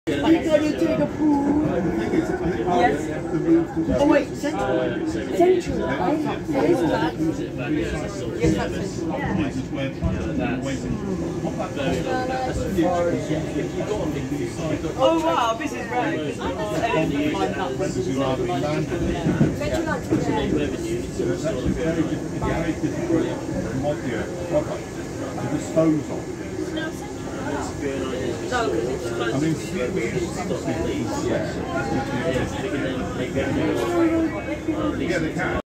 Are you going to take a pool? Yes. Oh wait, Central, right? It is that. Yes, that's it. Oh wow, this is great. No, because it's close. I mean, yeah.